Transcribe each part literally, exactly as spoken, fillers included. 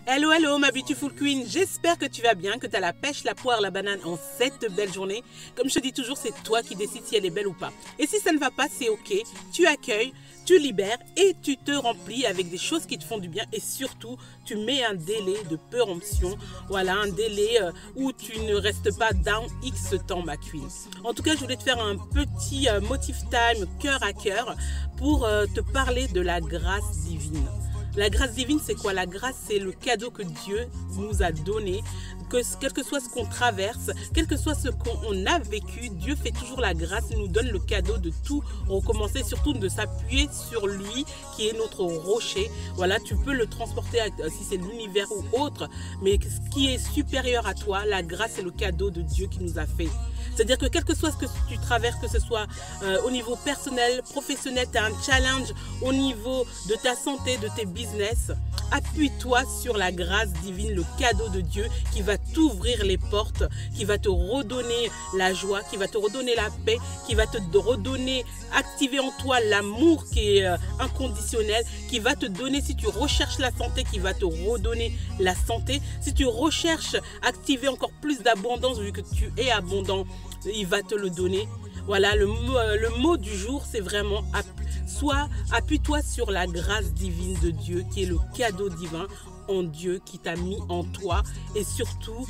Hello, hello, ma beautiful queen. J'espère que tu vas bien, que tu as la pêche, la poire, la banane en cette belle journée. Comme je te dis toujours, c'est toi qui décides si elle est belle ou pas. Et si ça ne va pas, c'est ok. Tu accueilles, tu libères et tu te remplis avec des choses qui te font du bien. Et surtout, tu mets un délai de péremption. Voilà, un délai euh, où tu ne restes pas down X temps, ma queen. En tout cas, je voulais te faire un petit euh, motif time, cœur à cœur, pour euh, te parler de la grâce divine. La grâce divine, c'est quoi? La grâce, c'est le cadeau que Dieu nous a donné. Que, quel que soit ce qu'on traverse, quel que soit ce qu'on a vécu, Dieu fait toujours la grâce, il nous donne le cadeau de tout recommencer, surtout de s'appuyer sur lui qui est notre rocher. Voilà, tu peux le transporter à, si c'est l'univers ou autre, mais ce qui est supérieur à toi, la grâce est le cadeau de Dieu qui nous a fait. C'est-à-dire que quel que soit ce que tu traverses, que ce soit euh, au niveau personnel, professionnel, tu as un challenge au niveau de ta santé, de tes business, appuie-toi sur la grâce divine, le cadeau de Dieu qui va t'ouvrir les portes, qui va te redonner la joie, qui va te redonner la paix, qui va te redonner, activer en toi l'amour qui est euh, inconditionnel, qui va te donner, si tu recherches la santé, qui va te redonner la santé. Si tu recherches activer encore plus d'abondance, vu que tu es abondant, il va te le donner. Voilà, le mot, le mot du jour, c'est vraiment soit appuie-toi sur la grâce divine de Dieu, qui est le cadeau divin en Dieu qui t'a mis en toi, et surtout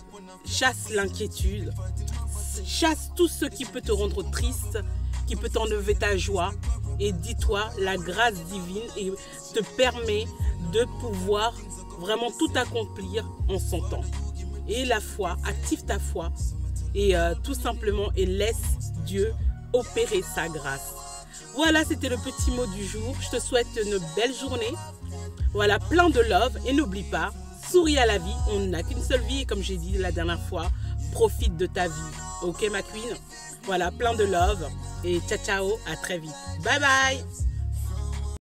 chasse l'inquiétude, chasse tout ce qui peut te rendre triste, qui peut t'enlever ta joie, et dis-toi, la grâce divine et te permet de pouvoir vraiment tout accomplir en son temps. Et la foi, active ta foi et euh, tout simplement et laisse Dieu opérer sa grâce. Voilà, c'était le petit mot du jour. Je te souhaite une belle journée. Voilà, plein de love et n'oublie pas, souris à la vie. On n'a qu'une seule vie et comme j'ai dit la dernière fois, profite de ta vie. Ok ma queen? Voilà, plein de love et ciao ciao, à très vite. Bye bye.